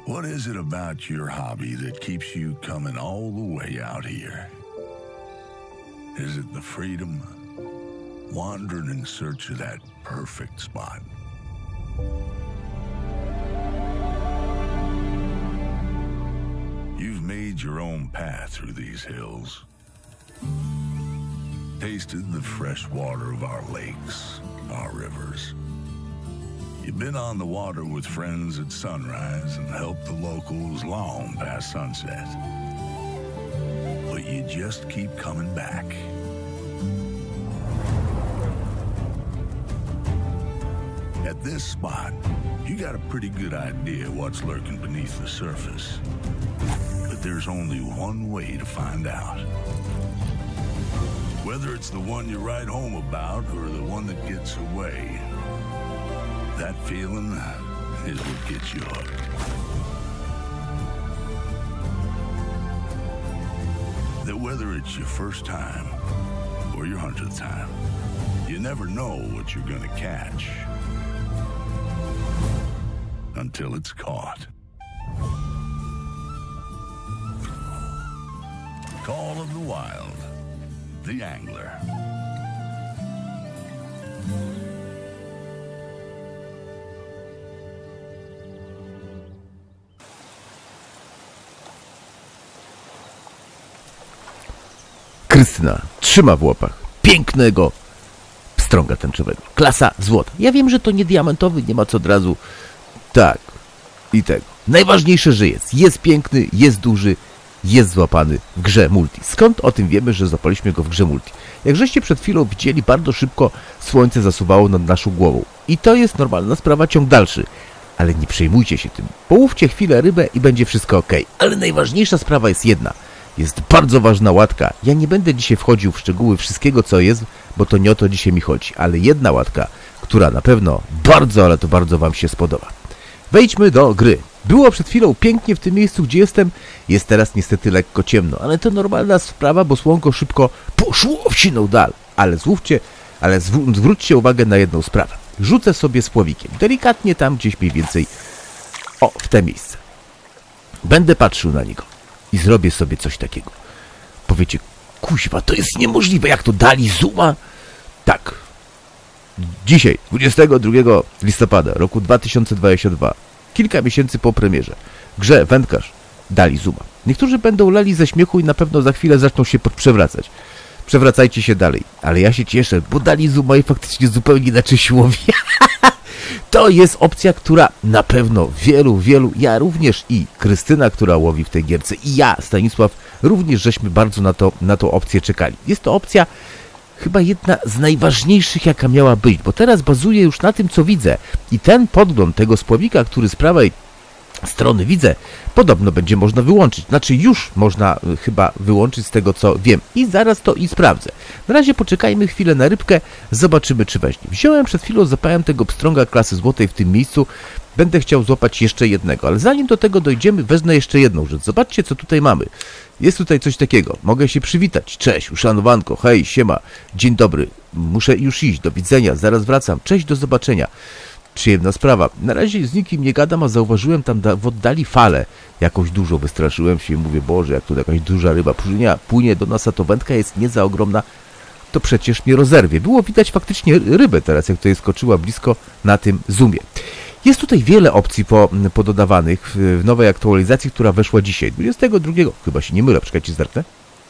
What is it about your hobby that keeps you coming all the way out here? Is it the freedom? Wandering in search of that perfect spot? You've made your own path through these hills. Tasted the fresh water of our lakes, our rivers. You've been on the water with friends at sunrise and helped the locals long past sunset. But you just keep coming back. At this spot, you got a pretty good idea what's lurking beneath the surface. But there's only one way to find out. Whether it's the one you write home about or the one that gets away, that feeling is what gets you hooked. That whether it's your first time or your 100th time, you never know what you're gonna catch until it's caught. Call of the Wild, the Angler. Krystyna trzyma w łapach pięknego pstrąga tęczowego. Klasa złota. Ja wiem, że to nie diamentowy, nie ma co od razu tak i tego. Najważniejsze, że jest. Jest piękny, jest duży, jest złapany w grze multi. Skąd o tym wiemy, że złapaliśmy go w grze multi? Jak żeście przed chwilą widzieli, bardzo szybko słońce zasuwało nad naszą głową. I to jest normalna sprawa, ciąg dalszy. Ale nie przejmujcie się tym. Połówcie chwilę rybę i będzie wszystko ok. Ale najważniejsza sprawa jest jedna. Jest bardzo ważna łatka. Ja nie będę dzisiaj wchodził w szczegóły wszystkiego, co jest, bo to nie o to dzisiaj mi chodzi. Ale jedna łatka, która na pewno bardzo, ale to bardzo wam się spodoba. Wejdźmy do gry. Było przed chwilą pięknie w tym miejscu, gdzie jestem. Jest teraz niestety lekko ciemno, ale to normalna sprawa, bo słonko szybko poszło w siną dal. Ale zwróćcie uwagę na jedną sprawę. Rzucę sobie spłowikiem. Delikatnie tam gdzieś mniej więcej. O, w te miejsce. Będę patrzył na niego. I zrobię sobie coś takiego. Powiecie, kuźwa, to jest niemożliwe. Jak to dali zooma? Tak. Dzisiaj, 22 listopada roku 2022, kilka miesięcy po premierze, w grze Wędkarz dali zooma. Niektórzy będą lali ze śmiechu i na pewno za chwilę zaczną się przewracać. Przewracajcie się dalej. Ale ja się cieszę, bo dali zooma i faktycznie zupełnie inaczej się łowi. To jest opcja, która na pewno wielu, ja również i Krystyna, która łowi w tej gierce, i ja, Stanisław, również żeśmy bardzo na tą opcję czekali. Jest to opcja chyba jedna z najważniejszych, jaka miała być, bo teraz bazuje już na tym, co widzę. I ten podgląd tego spławika, który z prawej strony widzę, podobno będzie można wyłączyć. Znaczy już można chyba wyłączyć z tego, co wiem. I zaraz to i sprawdzę. Na razie poczekajmy chwilę na rybkę, zobaczymy, czy weźmie. Wziąłem przed chwilą, zapałem tego pstrąga klasy złotej w tym miejscu. Będę chciał złapać jeszcze jednego, ale zanim do tego dojdziemy, wezmę jeszcze jedną rzecz. Zobaczcie, co tutaj mamy. Jest tutaj coś takiego. Mogę się przywitać. Cześć, uszanowanko, hej, siema, dzień dobry. Muszę już iść, do widzenia, zaraz wracam. Cześć, do zobaczenia. Przyjemna sprawa. Na razie z nikim nie gadam, a zauważyłem tam w oddali falę jakąś dużo. Wystraszyłem się i mówię, Boże, jak tu jakaś duża ryba płynie do nas, a to wędka jest nie za ogromna, to przecież mnie rozerwie. Było widać faktycznie rybę teraz, jak tutaj skoczyła blisko na tym zoomie. Jest tutaj wiele opcji pododawanych w nowej aktualizacji, która weszła dzisiaj, 22, chyba się nie mylę, czekajcie, zerknę.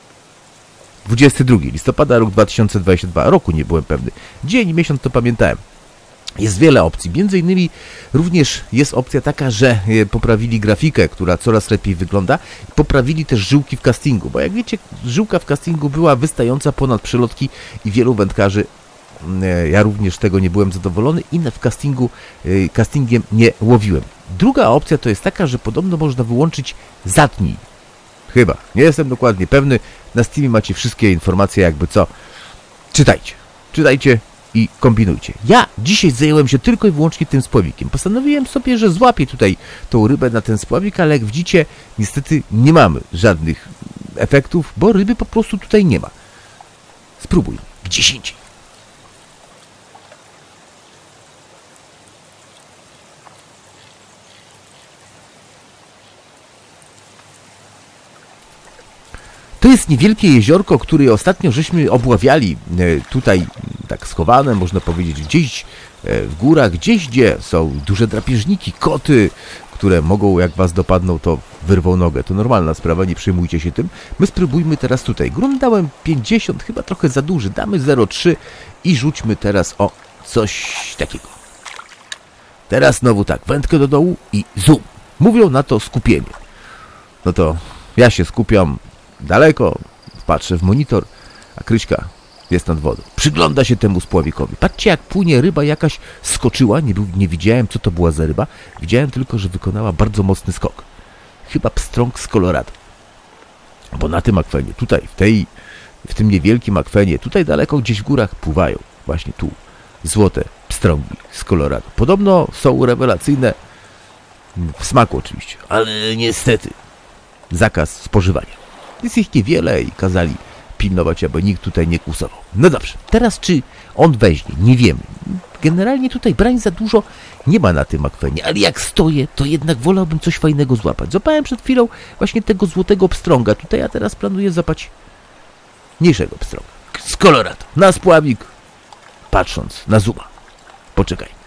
22 listopada, rok 2022, roku nie byłem pewny. Dzień i miesiąc to pamiętałem. Jest wiele opcji, między innymi również jest opcja taka, że poprawili grafikę, która coraz lepiej wygląda, poprawili też żyłki w castingu, bo jak wiecie, żyłka w castingu była wystająca ponad przelotki i wielu wędkarzy, ja również tego nie byłem zadowolony i w castingiem nie łowiłem. Druga opcja to jest taka, że podobno można wyłączyć zatnij. Chyba, nie jestem dokładnie pewny, na Steamie macie wszystkie informacje jakby co. Czytajcie i kombinujcie. Ja dzisiaj zająłem się tylko i wyłącznie tym spławikiem. Postanowiłem sobie, że złapię tutaj tą rybę na ten spławik, ale jak widzicie, niestety nie mamy żadnych efektów, bo ryby po prostu tutaj nie ma. Spróbuj gdzieś indziej. To jest niewielkie jeziorko, które ostatnio żeśmy obławiali tutaj, tak schowane, można powiedzieć, gdzieś w górach, gdzieś gdzie są duże drapieżniki, koty, które mogą, jak was dopadną, to wyrwą nogę. To normalna sprawa, nie przejmujcie się tym. My spróbujmy teraz tutaj. Grunt dałem 50, chyba trochę za duży. Damy 0,3 i rzućmy teraz o coś takiego. Teraz znowu tak, wędkę do dołu i zoom. Mówią na to skupienie. No to ja się skupiam daleko, patrzę w monitor, a Kryśka jest nad wodą. Przygląda się temu spławikowi. Patrzcie, jak płynie ryba jakaś, skoczyła, nie widziałem, co to była za ryba. Widziałem tylko, że wykonała bardzo mocny skok. Chyba pstrąg z Colorado. Bo na tym akwenie, tutaj, w tym niewielkim akwenie, tutaj daleko gdzieś w górach pływają. Właśnie tu, złote pstrągi z Colorado. Podobno są rewelacyjne w smaku oczywiście, ale niestety zakaz spożywania. Jest ich niewiele i kazali pilnować, aby nikt tutaj nie kłusował. No dobrze, teraz czy on weźmie? Nie wiemy. Generalnie tutaj brań za dużo nie ma na tym akwenie, ale jak stoję, to jednak wolałbym coś fajnego złapać. Złapałem przed chwilą właśnie tego złotego pstrąga. Tutaj ja teraz planuję złapać mniejszego pstrąga. Z Colorado. Na spławik, patrząc na zooma. Poczekaj.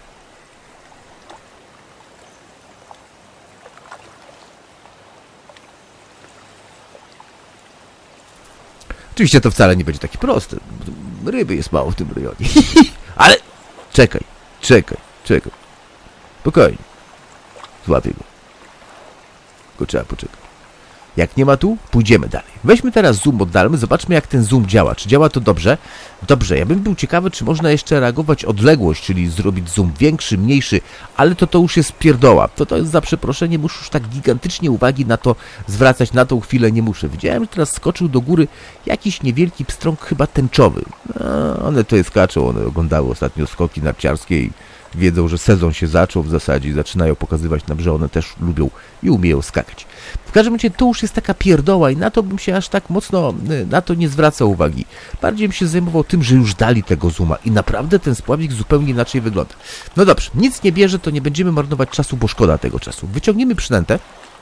Oczywiście to wcale nie będzie takie proste. Ryby jest mało w tym rejonie. Ale czekaj. Spokojnie. Złapię go. Tylko trzeba poczekać. Jak nie ma tu, pójdziemy dalej. Weźmy teraz zoom, oddalmy, zobaczmy, jak ten zoom działa. Czy działa to dobrze? Dobrze, ja bym był ciekawy, czy można jeszcze reagować odległość, czyli zrobić zoom większy, mniejszy, ale to już jest pierdoła. To jest za przeproszeniem, już tak gigantycznie uwagi na to zwracać na tą chwilę nie muszę. Widziałem, że teraz skoczył do góry jakiś niewielki pstrąg, chyba tęczowy. One tutaj skaczą, one oglądały ostatnio skoki narciarskie i wiedzą, że sezon się zaczął w zasadzie i zaczynają pokazywać nam, że one też lubią i umieją skakać. W każdym razie to już jest taka pierdoła i na to bym się aż tak mocno na to nie zwracał uwagi. Bardziej bym się zajmował tym, że już dali tego zooma i naprawdę ten spławik zupełnie inaczej wygląda. No dobrze, nic nie bierze, to nie będziemy marnować czasu, bo szkoda tego czasu. Wyciągniemy przynętę.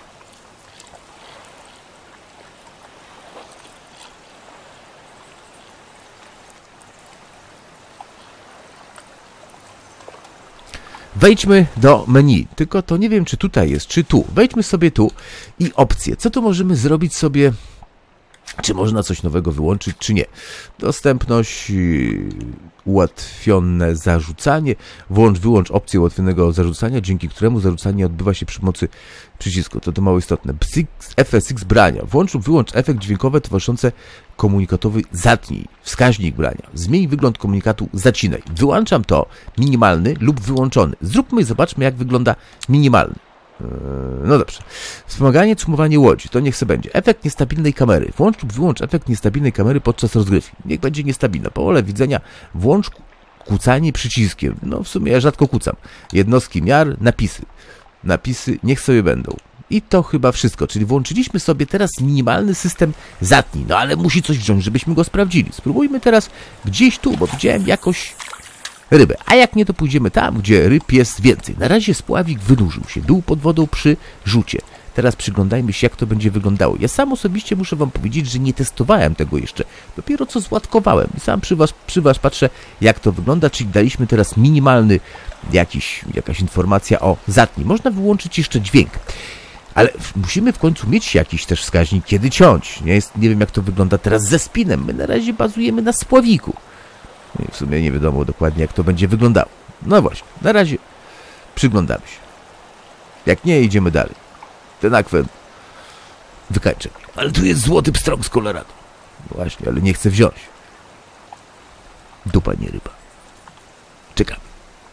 Wejdźmy do menu, tylko to nie wiem, czy tutaj jest, czy tu. Wejdźmy sobie tu i opcje. Co tu możemy zrobić sobie? Czy można coś nowego wyłączyć, czy nie? Dostępność, ułatwione zarzucanie. Wyłącz opcję ułatwionego zarzucania, dzięki któremu zarzucanie odbywa się przy pomocy przycisku. To mało istotne. FSX brania. Włącz lub wyłącz efekt dźwiękowy towarzyszący komunikatowy zatnij. Wskaźnik brania. Zmień wygląd komunikatu, zacinaj. Wyłączam to minimalny lub wyłączony. Zróbmy i zobaczmy, jak wygląda minimalny. No dobrze. Wspomaganie, cumowanie łodzi. To niech se będzie. Efekt niestabilnej kamery. Włącz lub wyłącz efekt niestabilnej kamery podczas rozgrywki. Niech będzie niestabilna. Pole widzenia. Włącz kucanie przyciskiem. No w sumie ja rzadko kucam. Jednostki miar, napisy. Napisy niech sobie będą. I to chyba wszystko. Czyli włączyliśmy sobie teraz minimalny system zatnij. No ale musi coś wziąć, żebyśmy go sprawdzili. Spróbujmy teraz gdzieś tu, bo widziałem jakoś rybę. A jak nie, to pójdziemy tam, gdzie ryb jest więcej. Na razie spławik wynurzył się. Był pod wodą przy rzucie. Teraz przyglądajmy się, jak to będzie wyglądało. Ja sam osobiście muszę wam powiedzieć, że nie testowałem tego jeszcze. Dopiero co złatkowałem. Sam przy was patrzę, jak to wygląda. Czyli daliśmy teraz minimalny jakaś informacja o zatnij. Można wyłączyć jeszcze dźwięk. Ale musimy w końcu mieć jakiś też wskaźnik, kiedy ciąć. Nie wiem, jak to wygląda teraz ze spinem. My na razie bazujemy na spławiku. W sumie nie wiadomo dokładnie, jak to będzie wyglądało. No właśnie, na razie przyglądamy się. Jak nie, idziemy dalej. Ten akwen wykańczę. Ale tu jest złoty pstrąg z Colorado. Właśnie, ale nie chcę wziąć. Dupa, nie ryba. Czekamy.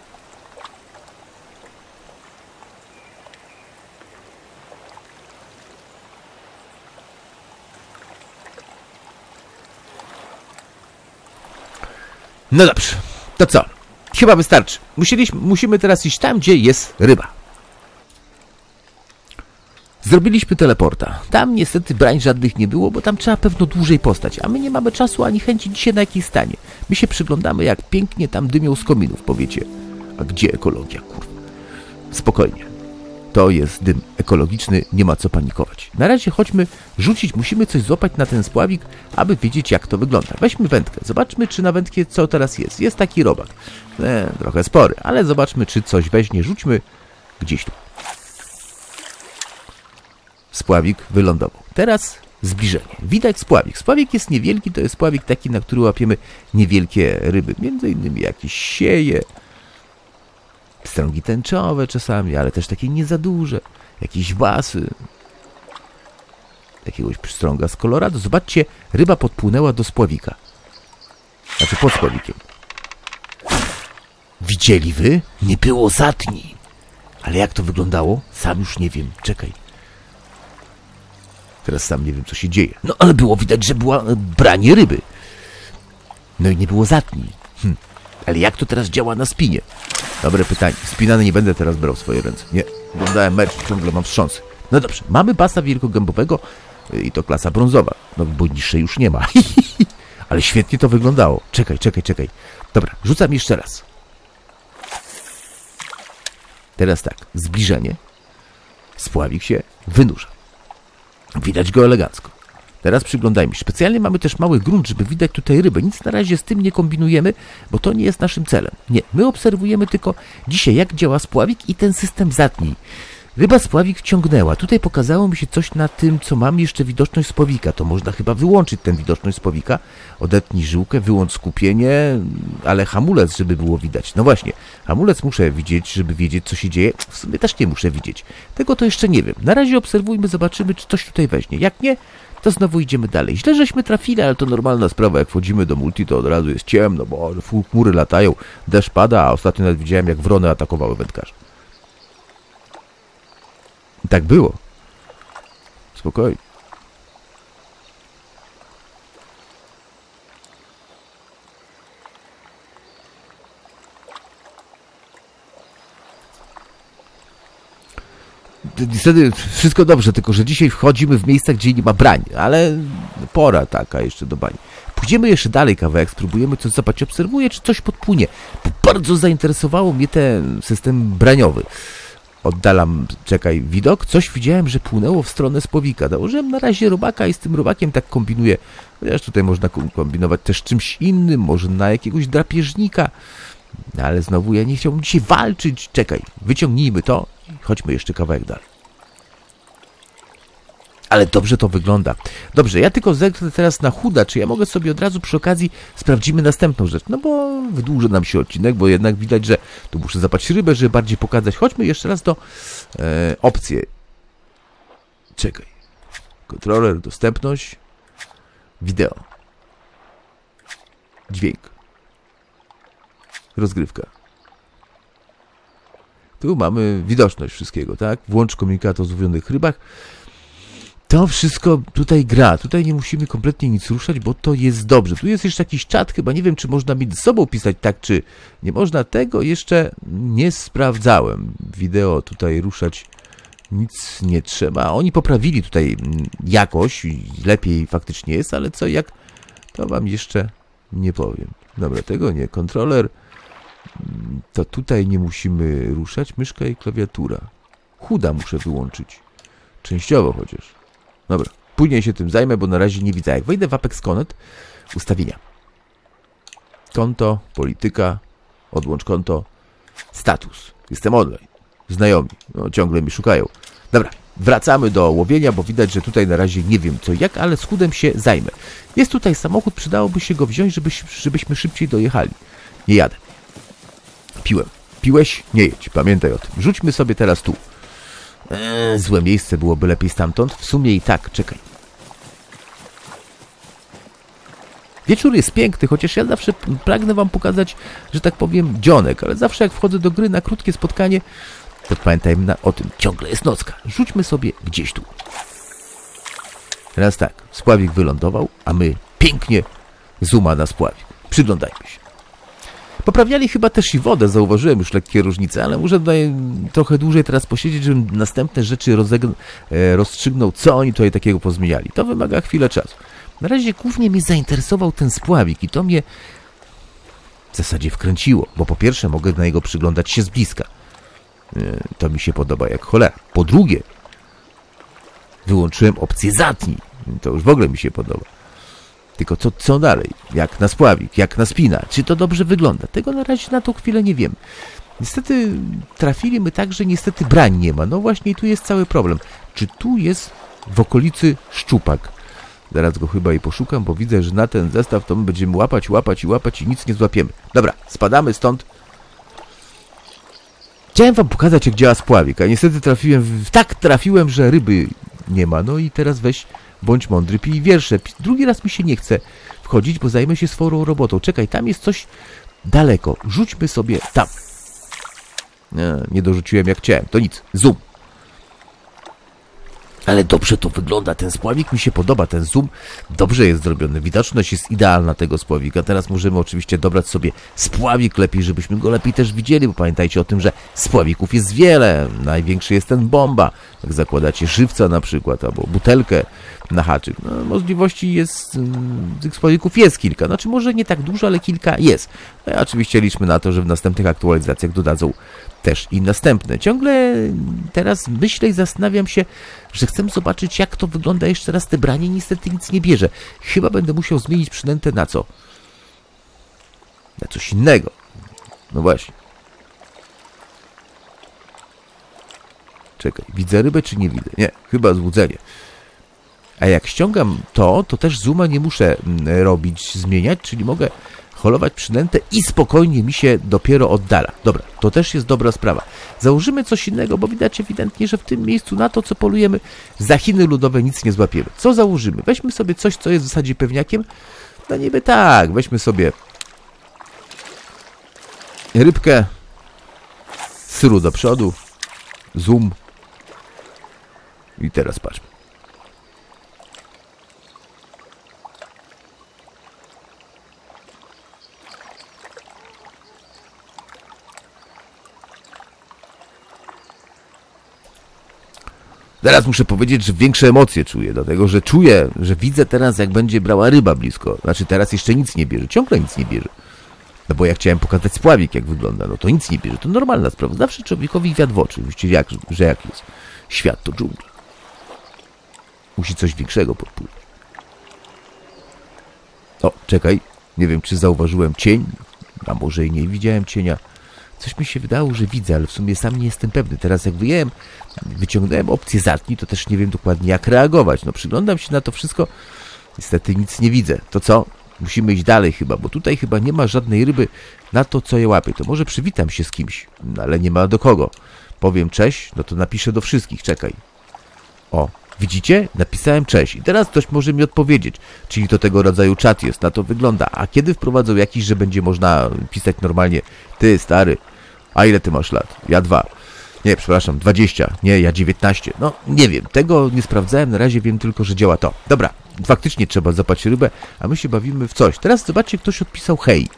No dobrze, to co? Chyba wystarczy. Musimy teraz iść tam, gdzie jest ryba. Zrobiliśmy teleporta. Tam niestety brań żadnych nie było, bo tam trzeba pewno dłużej postać, a my nie mamy czasu ani chęci dzisiaj na jakieś stanie. My się przyglądamy, jak pięknie tam dymią z kominów, powiecie. A gdzie ekologia, kurwa? Spokojnie. To jest dym ekologiczny, nie ma co panikować. Na razie chodźmy rzucić, musimy coś złapać na ten spławik, aby wiedzieć, jak to wygląda. Weźmy wędkę, zobaczmy, czy na wędkie co teraz jest. Jest taki robak, trochę spory, ale zobaczmy, czy coś weźmie. Rzućmy gdzieś tu. Spławik wylądował. Teraz zbliżenie. Widać spławik. Spławik jest niewielki, to jest spławik taki, na który łapiemy niewielkie ryby. Między innymi jakieś sieje, pstrągi tęczowe czasami, ale też takie nie za duże. Jakieś basy. Jakiegoś pstrąga z Colorado. Zobaczcie, ryba podpłynęła do spławika. Znaczy pod spławikiem. Widzieli wy? Nie było zatni. Ale jak to wyglądało? Sam już nie wiem. Czekaj. Teraz sam nie wiem, co się dzieje. No ale było widać, że była branie ryby. No i nie było zatni. Ale jak to teraz działa na spinie? Dobre pytanie. Spinany nie będę teraz brał w swoje ręce. Nie. Oglądałem mecz, ciągle mam wstrząsy. No dobrze. Mamy basa wielkogębowego i to klasa brązowa. No bo niższej już nie ma. Ale świetnie to wyglądało. Czekaj. Dobra, rzucam jeszcze raz. Teraz tak. Zbliżenie. Spławik się wynurza. Widać go elegancko. Teraz przyglądajmy się. Specjalnie mamy też mały grunt, żeby widać tutaj rybę. Nic na razie z tym nie kombinujemy, bo to nie jest naszym celem. Nie, my obserwujemy tylko dzisiaj, jak działa spławik i ten system zatnij. Ryba spławik wciągnęła. Tutaj pokazało mi się coś na tym, co mam jeszcze widoczność spławika. To można chyba wyłączyć tę widoczność spławika. Odetnij żyłkę, wyłącz skupienie, ale hamulec, żeby było widać. No właśnie, hamulec muszę widzieć, żeby wiedzieć, co się dzieje. W sumie też nie muszę widzieć. Tego to jeszcze nie wiem. Na razie obserwujmy, zobaczymy, czy coś tutaj weźmie. Jak nie, to znowu idziemy dalej. Źle żeśmy trafili, ale to normalna sprawa. Jak wchodzimy do multi, to od razu jest ciemno, bo chmury latają, deszcz pada, a ostatnio nawet widziałem, jak wrony atakowały wędkarze. Tak było. Spokojnie. Niestety wszystko dobrze, tylko że dzisiaj wchodzimy w miejsca, gdzie nie ma brań, ale pora taka jeszcze do bani. Pójdziemy jeszcze dalej kawałek, spróbujemy coś zobaczyć, obserwuję, czy coś podpłynie. Bo bardzo zainteresowało mnie ten system braniowy. Oddalam, czekaj, widok. Coś widziałem, że płynęło w stronę spławika. Założyłem na razie robaka i z tym robakiem tak kombinuję. Chociaż tutaj można kombinować też czymś innym, może na jakiegoś drapieżnika. Ale znowu ja nie chciałbym dzisiaj walczyć. Czekaj, wyciągnijmy to i chodźmy jeszcze kawałek dalej. Ale dobrze to wygląda. Dobrze, ja tylko zerknę teraz na chuda, czy ja mogę sobie od razu przy okazji sprawdzimy następną rzecz. No bo wydłuży nam się odcinek, bo jednak widać, że tu muszę zapaść rybę, żeby bardziej pokazać. Chodźmy jeszcze raz do opcji. Czekaj. Kontroler, dostępność. Wideo. Dźwięk. Rozgrywka. Tu mamy widoczność wszystkiego, tak? Włącz komunikat o złowionych rybach. To wszystko tutaj gra. Tutaj nie musimy kompletnie nic ruszać, bo to jest dobrze. Tu jest jeszcze jakiś czat, chyba nie wiem, czy można między sobą pisać tak, czy nie można. Tego jeszcze nie sprawdzałem. Wideo tutaj ruszać nic nie trzeba. Oni poprawili tutaj jakość, lepiej faktycznie jest, ale co, jak, to wam jeszcze nie powiem. Dobra, tego nie. Kontroler, to tutaj nie musimy ruszać. Myszka i klawiatura. Chuda muszę wyłączyć. Częściowo chociaż. Dobra, później się tym zajmę, bo na razie nie widzę. Jak wejdę w Apex Connect, ustawienia. Konto, polityka, odłącz konto, status. Jestem online. Znajomi, no, ciągle mnie szukają. Dobra, wracamy do łowienia, bo widać, że tutaj na razie nie wiem co jak, ale z chudem się zajmę. Jest tutaj samochód, przydałoby się go wziąć, żebyśmy szybciej dojechali. Nie jadę. Piłem. Piłeś? Nie jedź. Pamiętaj o tym. Rzućmy sobie teraz tu. Złe miejsce, byłoby lepiej stamtąd. W sumie i tak, czekaj. Wieczór jest piękny, chociaż ja zawsze pragnę wam pokazać, że tak powiem, dzionek, ale zawsze jak wchodzę do gry na krótkie spotkanie, to pamiętajmy o tym, ciągle jest nocka. Rzućmy sobie gdzieś tu. Teraz tak, spławik wylądował, a my pięknie zooma na spławik. Przyglądajmy się. Poprawiali chyba też i wodę, zauważyłem już lekkie różnice, ale muszę tutaj trochę dłużej teraz posiedzieć, żebym następne rzeczy rozstrzygnął, co oni tutaj takiego pozmieniali. To wymaga chwilę czasu. Na razie głównie mnie zainteresował ten spławik i to mnie w zasadzie wkręciło, bo po pierwsze mogę na niego przyglądać się z bliska. To mi się podoba jak cholera. Po drugie, wyłączyłem opcję zatnij. To już w ogóle mi się podoba. Tylko co dalej? Jak na spławik, jak na spina? Czy to dobrze wygląda? Tego na razie na tą chwilę nie wiem. Niestety trafili my tak, że niestety brań nie ma. No właśnie tu jest cały problem. Czy tu jest w okolicy szczupak? Zaraz go chyba i poszukam, bo widzę, że na ten zestaw to my będziemy łapać i nic nie złapiemy. Dobra, spadamy stąd. Chciałem wam pokazać, jak działa spławik, a niestety trafiłem, że ryby nie ma. No i teraz weź, bądź mądry, pij wiersze. Drugi raz mi się nie chce wchodzić, bo zajmę się swoją robotą. Czekaj, tam jest coś daleko. Rzućmy sobie tam. Nie dorzuciłem jak chciałem. To nic. Zoom. Ale dobrze to wygląda. Ten spławik mi się podoba. Ten zoom dobrze jest zrobiony. Widoczność jest idealna tego spławika. Teraz możemy oczywiście dobrać sobie spławik lepiej, żebyśmy go lepiej też widzieli, bo pamiętajcie o tym, że spławików jest wiele. Największy jest ten bomba. Jak zakładacie żywca na przykład, albo butelkę na haczyk. No, możliwości jest, tych spławików jest kilka. Znaczy może nie tak dużo, ale kilka jest. No i oczywiście liczmy na to, że w następnych aktualizacjach dodadzą też i następne. Ciągle teraz myślę i zastanawiam się, że chcę zobaczyć, jak to wygląda jeszcze raz te branie. Niestety nic nie bierze. Chyba będę musiał zmienić przynętę na co? Na coś innego. No właśnie. Czekaj, widzę rybę czy nie widzę? Nie, chyba złudzenie. A jak ściągam to też zooma nie muszę zmieniać, czyli mogę holować przynętę i spokojnie mi się dopiero oddala. Dobra, to też jest dobra sprawa. Założymy coś innego, bo widać ewidentnie, że w tym miejscu na to, co polujemy, za Chiny ludowe nic nie złapiemy. Co założymy? Weźmy sobie coś, co jest w zasadzie pewniakiem. No niby tak, weźmy sobie rybkę, syru do przodu, zoom i teraz patrzmy. Teraz muszę powiedzieć, że większe emocje czuję, dlatego że czuję, że widzę teraz, jak będzie brała ryba blisko. Znaczy teraz jeszcze nic nie bierze, ciągle nic nie bierze. No bo ja chciałem pokazać spławik, jak wygląda, no to nic nie bierze, to normalna sprawa. Zawsze człowiekowi wiatr w oczy, że jak jest. Świat to dżungla. Musi coś większego podpływać. O, czekaj, nie wiem, czy zauważyłem cień, a może i nie widziałem cienia. Coś mi się wydało, że widzę, ale w sumie sam nie jestem pewny. Teraz jak wyciągnąłem opcję zatnij, to też nie wiem dokładnie jak reagować. No przyglądam się na to wszystko, niestety nic nie widzę. To co? Musimy iść dalej chyba, bo tutaj chyba nie ma żadnej ryby na to, co je łapię. To może przywitam się z kimś, no, ale nie ma do kogo. Powiem cześć, no to napiszę do wszystkich, czekaj. O, widzicie? Napisałem cześć i teraz ktoś może mi odpowiedzieć. Czyli to tego rodzaju czat jest, na to wygląda. A kiedy wprowadzą jakiś, że będzie można pisać normalnie, ty stary, a ile ty masz lat? Ja 2. Nie, przepraszam, 20. Nie, ja 19. No, nie wiem, tego nie sprawdzałem, na razie wiem tylko, że działa to. Dobra, faktycznie trzeba zapać rybę, a my się bawimy w coś. Teraz zobaczcie, ktoś odpisał hej.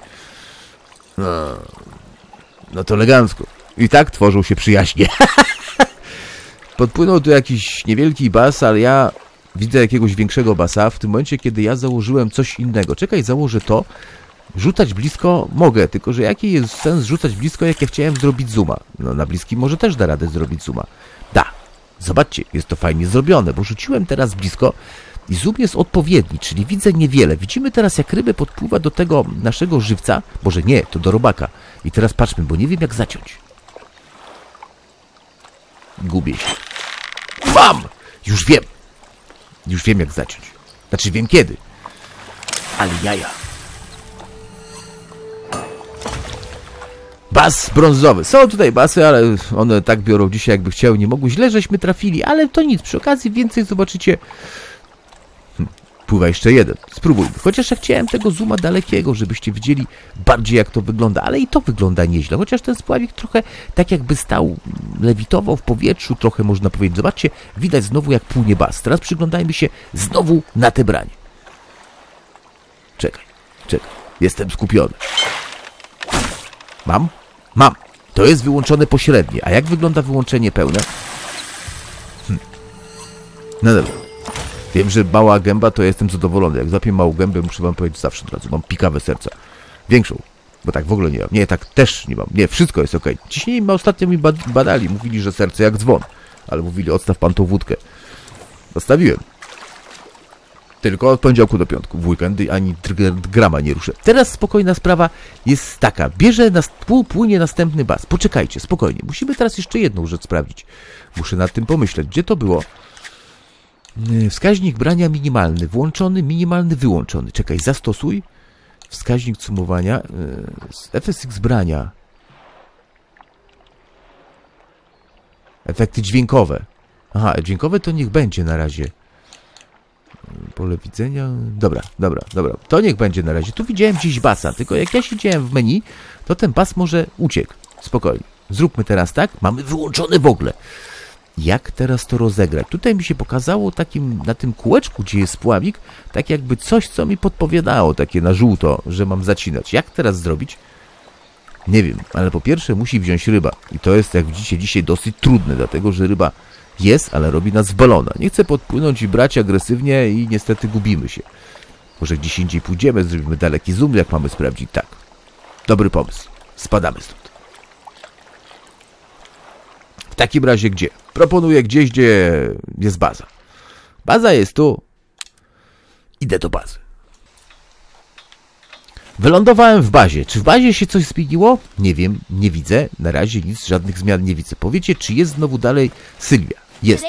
No to elegancko. I tak tworzą się przyjaźnie. Podpłynął tu jakiś niewielki bas, ale ja widzę jakiegoś większego basa w tym momencie, kiedy ja założyłem coś innego. Czekaj, założę to. Rzucać blisko mogę, tylko że jaki jest sens rzucać blisko, jak ja chciałem zrobić zooma? No na bliskim może też da radę zrobić zooma. Da. Zobaczcie, jest to fajnie zrobione, bo rzuciłem teraz blisko i zoom jest odpowiedni, czyli widzę niewiele. Widzimy teraz, jak ryba podpływa do tego naszego żywca. Może nie, to do robaka. I teraz patrzmy, bo nie wiem jak zaciąć. Gubię się. Mam! Już wiem. Już wiem jak zaciąć. Znaczy wiem kiedy. Ale jaja. Bas brązowy. Są tutaj basy, ale one tak biorą dzisiaj jakby chciały. Nie mogły. Źle żeśmy trafili, ale to nic. Przy okazji więcej zobaczycie. Pływa jeszcze jeden. Spróbujmy. Chociaż ja chciałem tego zooma dalekiego, żebyście widzieli bardziej jak to wygląda. Ale i to wygląda nieźle. Chociaż ten spławik trochę tak jakby stał, lewitował w powietrzu. Trochę można powiedzieć. Zobaczcie, widać znowu jak płynie bas. Teraz przyglądajmy się znowu na te branie. Czekaj. Jestem skupiony. Mam? Mam. To jest wyłączone pośrednie. A jak wygląda wyłączenie pełne? No dobra. Wiem, że mała gęba, to ja jestem zadowolony. Jak złapię małą gębę, muszę wam powiedzieć zawsze od razu. Mam pikawe serca. Większą. Bo tak w ogóle nie mam. Nie, tak też nie mam. Nie, wszystko jest okej. Ciśnienie ostatnio mi badali. Mówili, że serce jak dzwon. Ale mówili, odstaw pan tą wódkę. Zostawiłem. Tylko od poniedziałku do piątku. W weekendy ani grama nie ruszę. Teraz spokojna sprawa jest taka. Płynie następny bas. Poczekajcie, spokojnie. Musimy teraz jeszcze jedną rzecz sprawdzić. Muszę nad tym pomyśleć. Gdzie to było? Wskaźnik brania minimalny. Włączony, minimalny, wyłączony. Czekaj, zastosuj. Wskaźnik sumowania. FSX brania. Efekty dźwiękowe. Aha, dźwiękowe to niech będzie na razie. Pole widzenia. Dobra. To niech będzie na razie. Tu widziałem gdzieś basa, tylko jak ja siedziałem w menu, to ten bas może uciekł. Spokojnie. Zróbmy teraz tak. Mamy wyłączone w ogóle. Jak teraz to rozegrać? Tutaj mi się pokazało na tym kółeczku, gdzie jest spławik, tak jakby coś, co mi podpowiadało, takie na żółto, że mam zacinać. Jak teraz zrobić? Nie wiem, ale po pierwsze musi wziąć ryba. I to jest, jak widzicie, dzisiaj dosyć trudne, dlatego że ryba jest, ale robi nas z balona. Nie chcę podpłynąć i brać agresywnie i niestety gubimy się. Może gdzieś indziej pójdziemy, zrobimy daleki zoom, jak mamy sprawdzić. Tak. Dobry pomysł. Spadamy stąd. W takim razie gdzie? Proponuję gdzieś, gdzie jest baza. Baza jest tu. Idę do bazy. Wylądowałem w bazie. Czy w bazie się coś zmieniło? Nie wiem, nie widzę. Na razie nic, żadnych zmian nie widzę. Powiecie, czy jest znowu dalej Sylwia? Jest.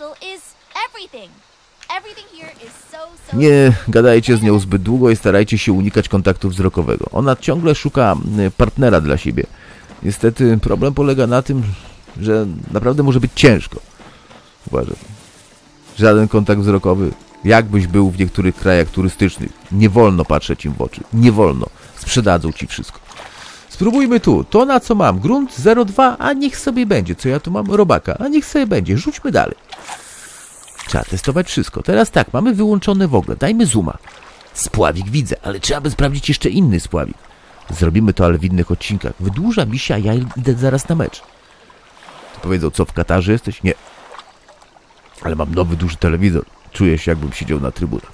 Nie gadajcie z nią zbyt długo i starajcie się unikać kontaktu wzrokowego. Ona ciągle szuka partnera dla siebie. Niestety problem polega na tym, że naprawdę może być ciężko. Uważam. Żaden kontakt wzrokowy. Jakbyś był w niektórych krajach turystycznych. Nie wolno patrzeć im w oczy. Nie wolno. Sprzedadzą ci wszystko. Spróbujmy tu. To na co mam? Grunt 0,2, a niech sobie będzie. Co ja tu mam? Robaka. A niech sobie będzie. Rzućmy dalej. Trzeba testować wszystko. Teraz tak, mamy wyłączone w ogóle. Dajmy zooma. Spławik widzę, ale trzeba by sprawdzić jeszcze inny spławik. Zrobimy to, ale w innych odcinkach. Wydłuża mi się, a ja idę zaraz na mecz. To powiedzą, co w Katarze jesteś? Nie. Ale mam nowy, duży telewizor. Czuję się, jakbym siedział na trybunach.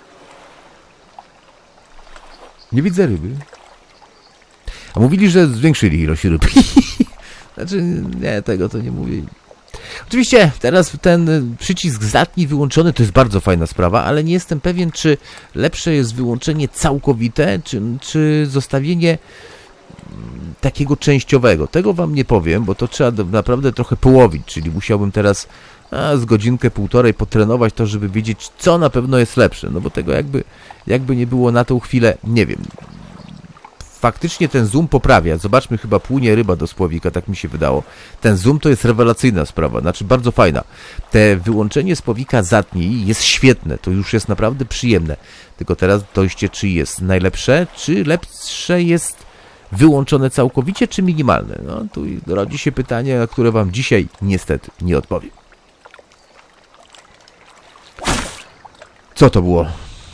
Nie widzę ryby. A mówili, że zwiększyli ilość ryb. Znaczy, nie, tego to nie mówili. Oczywiście teraz ten przycisk zatnij wyłączony to jest bardzo fajna sprawa, ale nie jestem pewien, czy lepsze jest wyłączenie całkowite, czy zostawienie takiego częściowego. Tego wam nie powiem, bo to trzeba naprawdę trochę połowić, czyli musiałbym teraz z godzinkę, półtorej potrenować to, żeby wiedzieć, co na pewno jest lepsze. No bo tego jakby nie było na tą chwilę, nie wiem. Faktycznie ten zoom poprawia. Zobaczmy, chyba płynie ryba do spławika, tak mi się wydało. Ten zoom to jest rewelacyjna sprawa, znaczy bardzo fajna. Te wyłączenie spławika zatnij jest świetne, to już jest naprawdę przyjemne. Tylko teraz dojście, czy jest najlepsze, czy lepsze jest wyłączone całkowicie, czy minimalne. No tu rodzi się pytanie, na które wam dzisiaj niestety nie odpowiem. Co to było?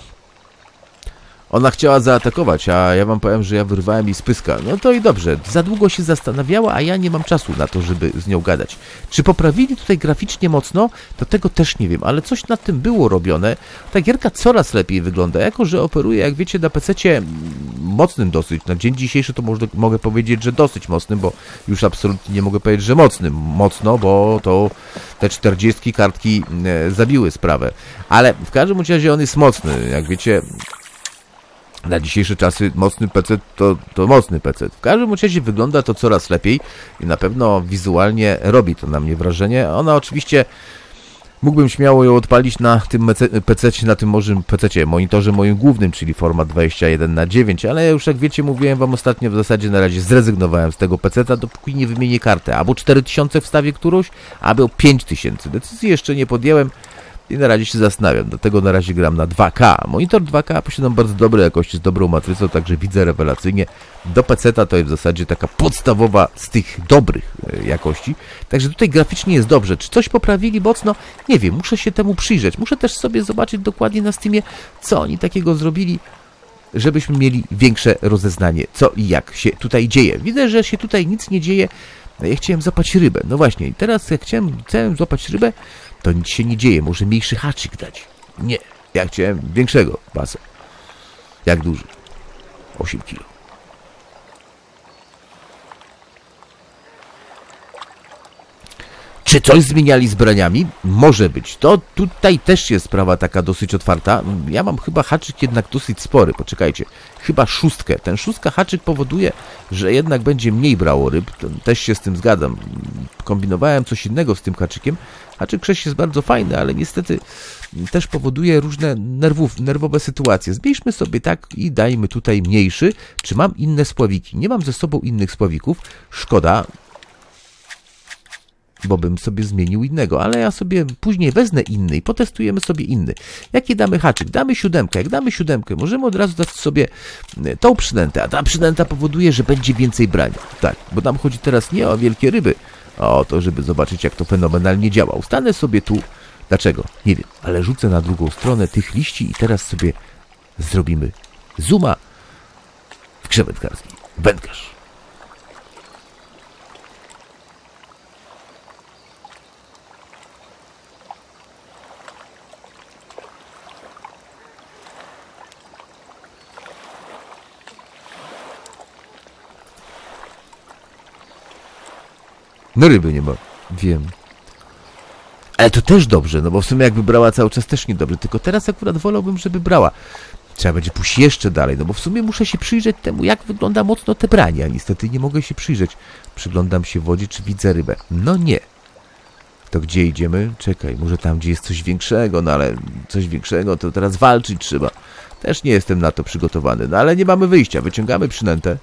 Ona chciała zaatakować, a ja wam powiem, że ja wyrwałem jej z pyska. No to i dobrze, za długo się zastanawiała, a ja nie mam czasu na to, żeby z nią gadać. Czy poprawili tutaj graficznie mocno? To tego też nie wiem, ale coś nad tym było robione. Ta gierka coraz lepiej wygląda, jako że operuje, jak wiecie, na PC-cie mocnym dosyć. Na dzień dzisiejszy to mogę powiedzieć, że dosyć mocnym, bo już absolutnie nie mogę powiedzieć, że mocno, bo to te 40 kartki zabiły sprawę. Ale w każdym razie on jest mocny, jak wiecie. Na dzisiejsze czasy mocny PC to mocny PC. W każdym razie wygląda to coraz lepiej i na pewno wizualnie robi to na mnie wrażenie. Ona oczywiście, mógłbym śmiało ją odpalić na tym PC-cie, na tym monitorze moim głównym, czyli format 21:9, ale już jak wiecie, mówiłem wam ostatnio, w zasadzie na razie zrezygnowałem z tego PC-ta, dopóki nie wymienię kartę. Albo 4000 wstawię którąś, albo 5000. Decyzji jeszcze nie podjęłem. I na razie się zastanawiam, dlatego na razie gram na 2K. Monitor 2K posiadam bardzo dobrej jakości, z dobrą matrycą, także widzę rewelacyjnie. Do PC-ta to jest w zasadzie taka podstawowa z tych dobrych jakości. Także tutaj graficznie jest dobrze. Czy coś poprawili mocno? Nie wiem, muszę się temu przyjrzeć. Muszę też sobie zobaczyć dokładnie na Steamie, co oni takiego zrobili, żebyśmy mieli większe rozeznanie, co i jak się tutaj dzieje. Widzę, że się tutaj nic nie dzieje. Ja chciałem złapać rybę. No właśnie, i teraz jak chciałem złapać rybę, to nic się nie dzieje. Może mniejszy haczyk dać. Nie. Ja chciałem większego basa. Jak duży? 8 kg. Czy coś zmieniali z braniami? Może być. To tutaj też jest sprawa taka dosyć otwarta. Ja mam chyba haczyk jednak dosyć spory. Poczekajcie. Chyba 6. Ten 6 haczyk powoduje, że jednak będzie mniej brało ryb. Też się z tym zgadzam. Kombinowałem coś innego z tym haczykiem. Haczyk 6 jest bardzo fajny, ale niestety też powoduje różne nerwowe sytuacje. Zbierzmy sobie tak i dajmy tutaj mniejszy. Czy mam inne spławiki? Nie mam ze sobą innych spławików. Szkoda, bo bym sobie zmienił innego, ale ja sobie później wezmę inny i potestujemy sobie inny. Jaki damy haczyk? Damy 7. Jak damy 7, możemy od razu dać sobie tą przynętę, a ta przynęta powoduje, że będzie więcej brania. Tak, bo nam chodzi teraz nie o wielkie ryby, a o to, żeby zobaczyć, jak to fenomenalnie działa. Ustanę sobie tu. Dlaczego? Nie wiem, ale rzucę na drugą stronę tych liści i teraz sobie zrobimy zooma w grze wędkarskiej. Wędkarz. No ryby nie ma, wiem. Ale to też dobrze, no bo w sumie jakby brała cały czas też niedobrze, tylko teraz akurat wolałbym, żeby brała. Trzeba będzie pójść jeszcze dalej, no bo w sumie muszę się przyjrzeć temu, jak wygląda mocno te branie, a niestety nie mogę się przyjrzeć. Przyglądam się w wodzie, czy widzę rybę. No nie. To gdzie idziemy? Czekaj, może tam, gdzie jest coś większego, no ale coś większego to teraz walczyć trzeba. Też nie jestem na to przygotowany, no ale nie mamy wyjścia, wyciągamy przynętę.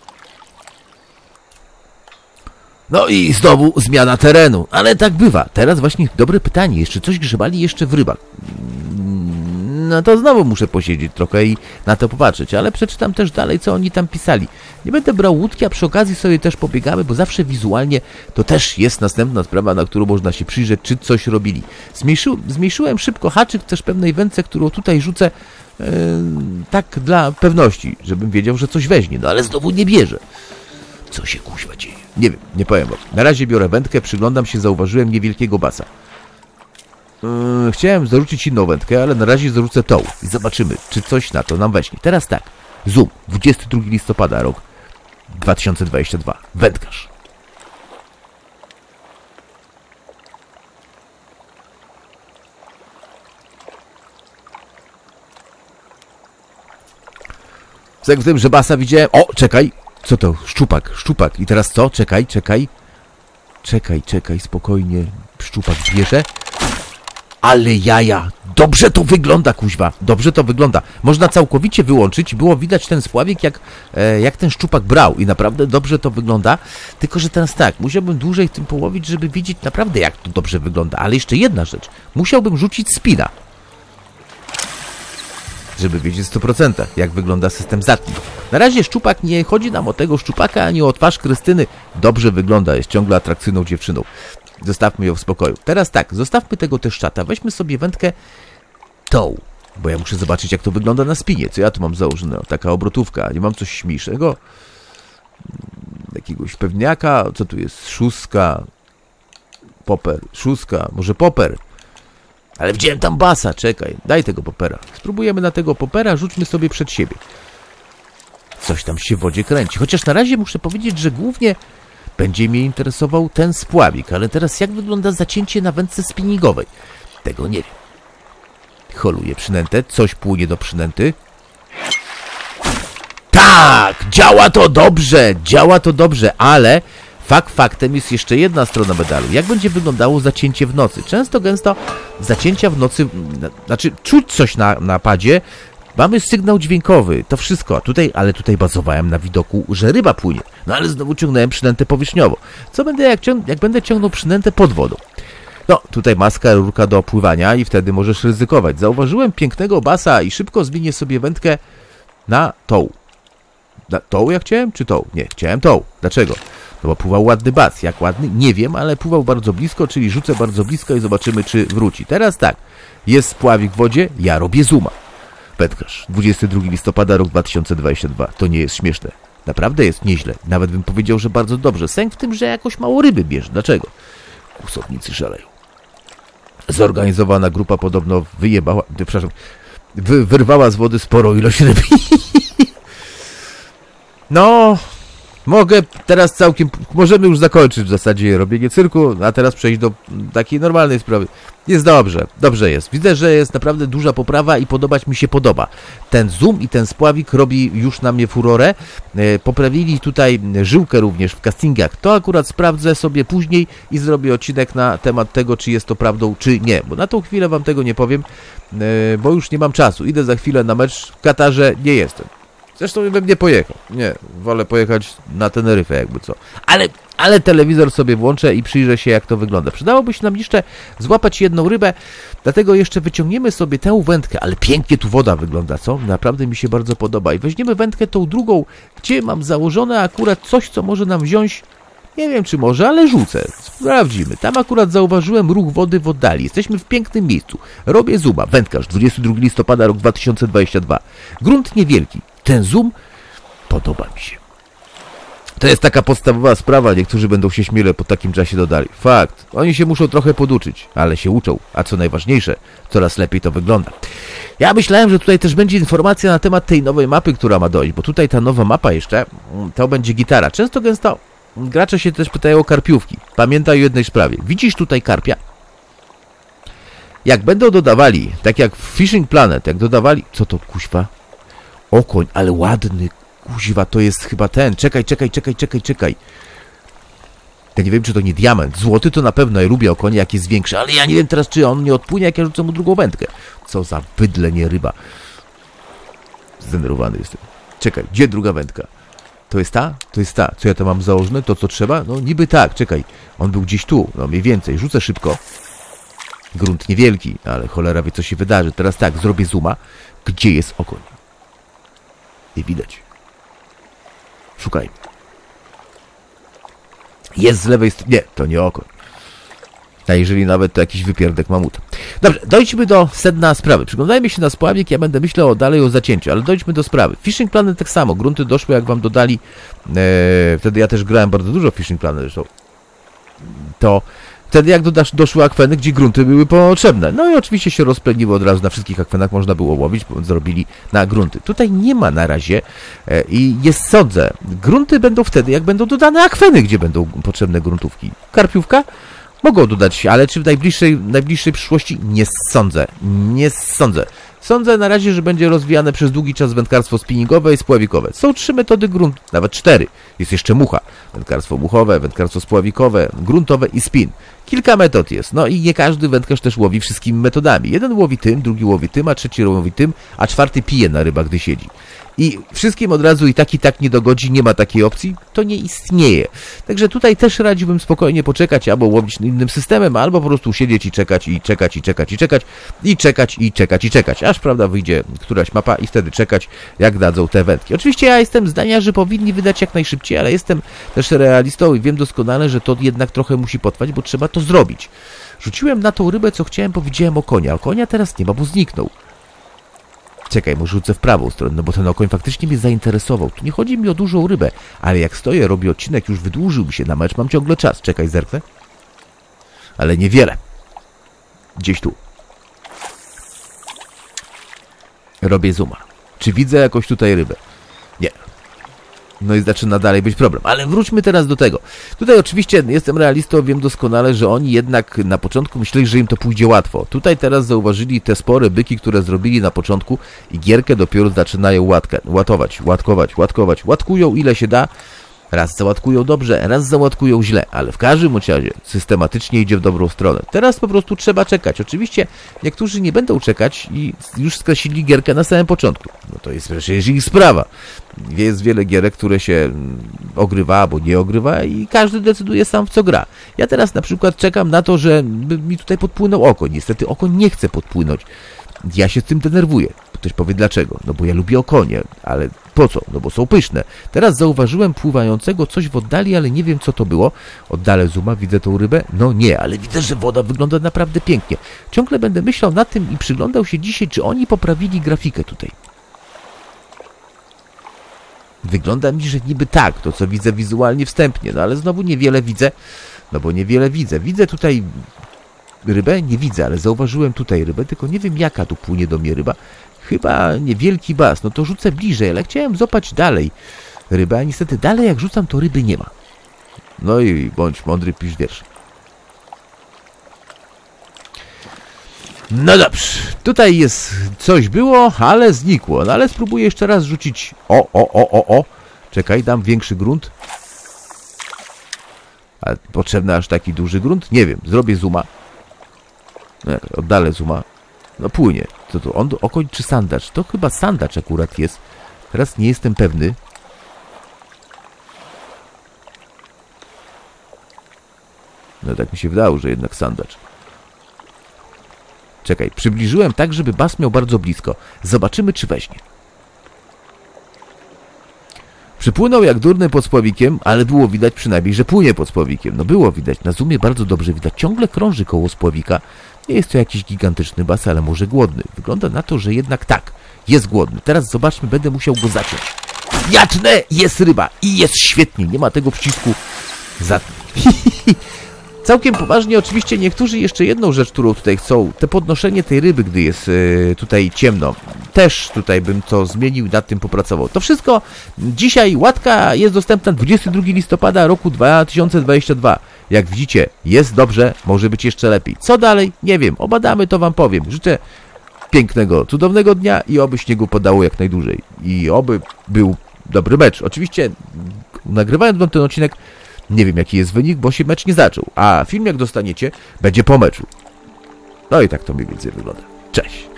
No i znowu zmiana terenu, ale tak bywa. Teraz właśnie dobre pytanie, jeszcze coś grzebali jeszcze w rybach. No to znowu muszę posiedzieć trochę i na to popatrzeć, ale przeczytam też dalej, co oni tam pisali. Nie będę brał łódki, a przy okazji sobie też pobiegamy, bo zawsze wizualnie to też jest następna sprawa, na którą można się przyjrzeć, czy coś robili. Zmniejszyłem szybko haczyk też pewnej wędce, którą tutaj rzucę, tak dla pewności, żebym wiedział, że coś weźmie, no ale znowu nie bierze. Co się kuźwa dzieje? Nie wiem, nie powiem wam. Na razie biorę wędkę, przyglądam się, zauważyłem niewielkiego basa. Chciałem zarzucić inną wędkę, ale na razie zarzucę tą i zobaczymy, czy coś na to nam weźmie. Teraz tak, zoom, 22 listopada, rok 2022, wędkarz. W tym, że basa widziałem... O, czekaj! Co to? Szczupak. I teraz co? Czekaj. Spokojnie. Szczupak bierze. Ale jaja! Dobrze to wygląda, kuźwa. Dobrze to wygląda. Można całkowicie wyłączyć. Było widać ten spławik, jak ten szczupak brał. I naprawdę dobrze to wygląda. Tylko, że teraz tak. Musiałbym dłużej tym połowić, żeby wiedzieć naprawdę, jak to dobrze wygląda. Ale jeszcze jedna rzecz. Musiałbym rzucić spina. Żeby wiedzieć 100%, jak wygląda system zatni. Na razie szczupak, nie chodzi nam o tego szczupaka, ani o twarz Krystyny. Dobrze wygląda, jest ciągle atrakcyjną dziewczyną. Zostawmy ją w spokoju. Teraz tak, zostawmy tego też czata. Weźmy sobie wędkę tą, bo ja muszę zobaczyć, jak to wygląda na spinie. Co ja tu mam założone? O, taka obrotówka. Nie mam coś śmiesznego? Jakiegoś pewniaka? Co tu jest? 6. Popper. 6. Może popper. Ale widziałem tam basa, czekaj, daj tego popera. Spróbujemy na tego popera, rzućmy sobie przed siebie. Coś tam się w wodzie kręci. Chociaż na razie muszę powiedzieć, że głównie będzie mnie interesował ten spławik. Ale teraz jak wygląda zacięcie na wędce spinningowej? Tego nie wiem. Holuję przynętę, coś płynie do przynęty. Tak! Działa to dobrze, ale... Faktem jest jeszcze jedna strona medalu. Jak będzie wyglądało zacięcie w nocy? Często, gęsto zacięcia w nocy, znaczy czuć coś na padzie, mamy sygnał dźwiękowy, to wszystko. Ale tutaj bazowałem na widoku, że ryba płynie. No ale znowu ciągnąłem przynętę powierzchniowo. Co będę, jak będę ciągnął przynętę pod wodą? No, tutaj maska, rurka do opływania i wtedy możesz ryzykować. Zauważyłem pięknego basa i szybko zmienię sobie wędkę na tą. Na tą jak chciałem, czy tą? Nie, chciałem tą. Dlaczego? No bo pływał ładny bas. Jak ładny? Nie wiem, ale pływał bardzo blisko, czyli rzucę bardzo blisko i zobaczymy, czy wróci. Teraz tak, jest spławik w wodzie, ja robię zooma. Wędkarz, 22 listopada, rok 2022. To nie jest śmieszne. Naprawdę jest nieźle. Nawet bym powiedział, że bardzo dobrze. Sęk w tym, że jakoś mało ryby bierze. Dlaczego? Kłusownicy szaleją. Zorganizowana grupa podobno wyrwała z wody sporą ilość ryby. No... Mogę teraz możemy już zakończyć w zasadzie robienie cyrku, a teraz przejść do takiej normalnej sprawy. Jest dobrze jest. Widzę, że jest naprawdę duża poprawa i podobać mi się podoba. Ten zoom i ten spławik robi już na mnie furorę. Poprawili tutaj żyłkę również w castingach. To akurat sprawdzę sobie później i zrobię odcinek na temat tego, czy jest to prawdą, czy nie. Bo na tą chwilę wam tego nie powiem, bo już nie mam czasu. Idę za chwilę na mecz w Katarze, nie jestem. Zresztą bym nie pojechał. Nie, wolę pojechać na Teneryfę jakby co. Ale telewizor sobie włączę i przyjrzę się, jak to wygląda. Przydałoby się nam jeszcze złapać jedną rybę, dlatego jeszcze wyciągniemy sobie tę wędkę, ale pięknie tu woda wygląda, co? Naprawdę mi się bardzo podoba. I weźmiemy wędkę tą drugą, gdzie mam założone akurat coś, co może nam wziąć, nie wiem czy może, ale rzucę. Sprawdzimy. Tam akurat zauważyłem ruch wody w oddali. Jesteśmy w pięknym miejscu. Robię zooma. Wędkarz, 22 listopada, rok 2022. Grunt niewielki. Ten zoom podoba mi się. To jest taka podstawowa sprawa, niektórzy będą się śmiele po takim czasie dodali. Fakt, oni się muszą trochę poduczyć, ale się uczą, a co najważniejsze, coraz lepiej to wygląda. Ja myślałem, że tutaj też będzie informacja na temat tej nowej mapy, która ma dojść, bo tutaj ta nowa mapa jeszcze, to będzie gitara. Często gęsto gracze się też pytają o karpiówki. Pamiętaj o jednej sprawie. Widzisz tutaj karpia? Jak będą dodawali, tak jak w Fishing Planet, jak dodawali... Co to, kuźwa? Okoń, ale ładny, kuźwa, to jest chyba ten. Czekaj. Ja nie wiem, czy to nie diament. Złoty to na pewno, ja lubię okonie, jak jest większy, ale ja nie wiem teraz, czy on nie odpłynie, jak ja rzucę mu drugą wędkę. Co za bydlenie ryba. Zdenerwowany jestem. Czekaj, gdzie druga wędka? To jest ta? To jest ta. Co ja to mam założone? To, co trzeba? No niby tak, czekaj. On był gdzieś tu, no mniej więcej. Rzucę szybko. Grunt niewielki, ale cholera wie, co się wydarzy. Teraz tak, zrobię zooma. Gdzie jest okoń? Nie widać. Szukajmy. Jest z lewej strony. Nie, to nie okoń. A jeżeli nawet to jakiś wypierdek mamuta. Dobrze, dojdźmy do sedna sprawy. Przyglądajmy się na spławik, ja będę myślał dalej o zacięciu, ale dojdźmy do sprawy. Fishing Planet tak samo. Grunty doszły, jak wam dodali. Wtedy ja też grałem bardzo dużo w Fishing Planet zresztą. To wtedy jak doszły akweny, gdzie grunty były potrzebne. No i oczywiście się rozpleniło od razu, na wszystkich akwenach można było łowić, bo zrobili na grunty. Tutaj nie ma na razie i jest sądzę. Grunty będą wtedy, jak będą dodane akweny, gdzie będą potrzebne gruntówki. Karpiówka? Mogą dodać, ale czy w najbliższej przyszłości? Nie sądzę. Sądzę na razie, że będzie rozwijane przez długi czas wędkarstwo spinningowe i spławikowe. Są 3 metody gruntu, nawet 4. Jest jeszcze mucha. Wędkarstwo muchowe, wędkarstwo spławikowe, gruntowe i spin. Kilka metod jest. No i nie każdy wędkarz też łowi wszystkimi metodami. Jeden łowi tym, drugi łowi tym, a trzeci łowi tym, a czwarty pije na rybach, gdy siedzi. I wszystkim od razu i tak nie dogodzi, nie ma takiej opcji, to nie istnieje. Także tutaj też radziłbym spokojnie poczekać, albo łowić innym systemem, albo po prostu siedzieć i czekać, aż prawda wyjdzie któraś mapa i wtedy czekać, jak dadzą te wędki. Oczywiście ja jestem zdania, że powinni wydać jak najszybciej, ale jestem też realistą i wiem doskonale, że to jednak trochę musi potrwać, bo trzeba to zrobić. Rzuciłem na tą rybę, co chciałem, bo widziałem okonia. Okonia teraz nie ma, bo zniknął. Czekaj, może rzucę w prawą stronę, no bo ten okoń faktycznie mnie zainteresował. Tu nie chodzi mi o dużą rybę, ale jak stoję, robię odcinek, już wydłużył mi się na mecz, mam ciągle czas. Czekaj, zerknę. Ale niewiele. Gdzieś tu. Robię zooma. Czy widzę jakoś tutaj rybę? Nie. No i zaczyna dalej być problem. Ale wróćmy teraz do tego. Tutaj oczywiście jestem realistą, wiem doskonale, że oni jednak na początku myśleli, że im to pójdzie łatwo. Tutaj teraz zauważyli te spore byki, które zrobili na początku i gierkę dopiero zaczynają łatkować. Łatkują ile się da. Raz załatkują dobrze, raz załatkują źle, ale w każdym razie systematycznie idzie w dobrą stronę. Teraz po prostu trzeba czekać. Oczywiście niektórzy nie będą czekać i już skreślili gierkę na samym początku. No to jest przecież ich sprawa. Jest wiele gierek, które się ogrywa albo nie ogrywa i każdy decyduje sam, w co gra. Ja teraz na przykład czekam na to, że mi tutaj podpłynął okoń. Niestety okoń nie chce podpłynąć. Ja się z tym denerwuję. Ktoś powie dlaczego? No bo ja lubię okonie, ale po co? No bo są pyszne. Teraz zauważyłem pływającego coś w oddali, ale nie wiem co to było. Oddalę zooma, widzę tą rybę? No nie, ale widzę, że woda wygląda naprawdę pięknie. Ciągle będę myślał nad tym i przyglądał się dzisiaj, czy oni poprawili grafikę tutaj. Wygląda mi, że niby tak, to co widzę wizualnie wstępnie, no ale znowu niewiele widzę, no bo niewiele widzę. Widzę tutaj rybę? Nie widzę, ale zauważyłem tutaj rybę, tylko nie wiem jaka tu płynie do mnie ryba. Chyba niewielki bas, no to rzucę bliżej, ale chciałem złapać dalej rybę, a niestety dalej jak rzucam, to ryby nie ma. No i bądź mądry, pisz wiersz. No dobrze, tutaj jest coś było, ale znikło. No ale spróbuję jeszcze raz rzucić. O. Czekaj, dam większy grunt. A potrzebny aż taki duży grunt? Nie wiem, zrobię zooma. No, oddalę zooma. No płynie. Co to? On okoń czy sandacz? To chyba sandacz akurat jest. Teraz nie jestem pewny. No tak mi się wydało, że jednak sandacz. Czekaj, przybliżyłem tak, żeby bass miał bardzo blisko. Zobaczymy, czy weźmie. Przypłynął jak durny pod spławikiem, ale było widać przynajmniej, że płynie pod spławikiem. No było widać, na zoomie bardzo dobrze widać. Ciągle krąży koło spławika. Nie jest to jakiś gigantyczny bass, ale może głodny. Wygląda na to, że jednak tak, jest głodny. Teraz zobaczmy, będę musiał go zaciąć. Jatnę! Jest ryba i jest świetnie. Nie ma tego przycisku za... Całkiem poważnie, oczywiście niektórzy jeszcze jedną rzecz, którą tutaj chcą, te podnoszenie tej ryby, gdy jest tutaj ciemno. Też tutaj bym to zmienił, nad tym popracował. To wszystko dzisiaj, łatka jest dostępna 22 listopada roku 2022. Jak widzicie, jest dobrze, może być jeszcze lepiej. Co dalej? Nie wiem, obadamy, to wam powiem. Życzę pięknego, cudownego dnia i oby śniegu padało jak najdłużej. I oby był dobry mecz. Oczywiście, nagrywając wam ten odcinek, nie wiem jaki jest wynik, bo się mecz nie zaczął. A film jak dostaniecie, będzie po meczu. No i tak to mniej więcej wygląda. Cześć!